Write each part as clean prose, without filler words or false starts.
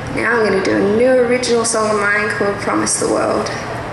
Now I'm going to do a new original song of mine called Promise the World.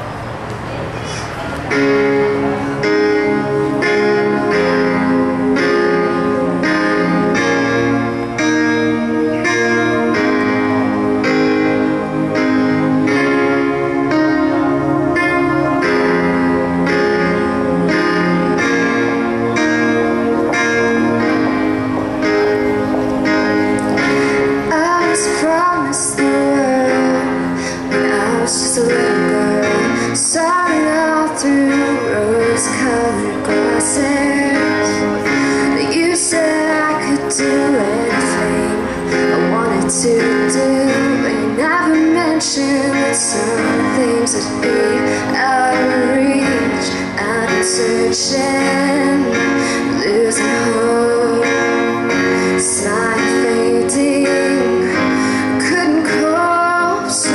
Just a little girl, starting out through rose-colored glasses. You said I could do anything I wanted to do, but you never mentioned that some things would be out of reach. I've been searching, losing hope, slide fading, couldn't cope, so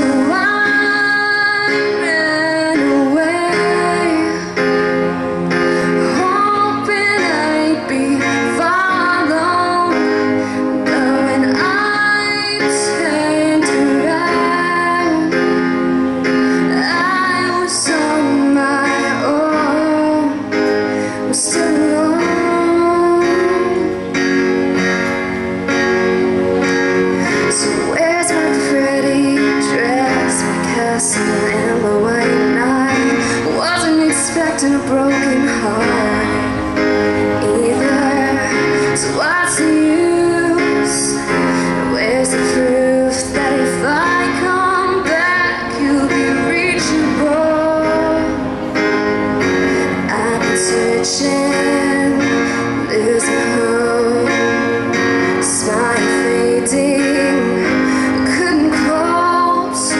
expecting a broken heart either. So what's the use? Where's the proof that if I come back you'll be reachable? I've been searching, losing hope, smile fading, couldn't cope, so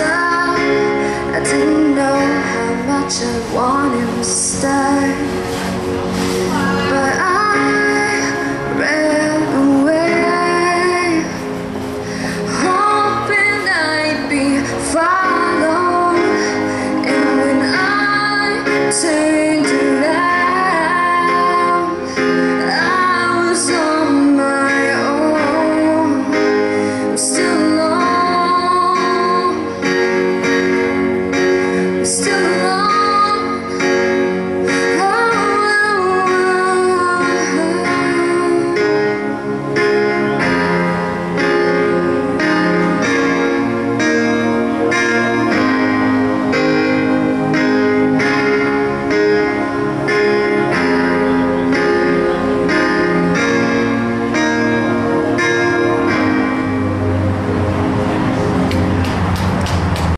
I wanted to stay.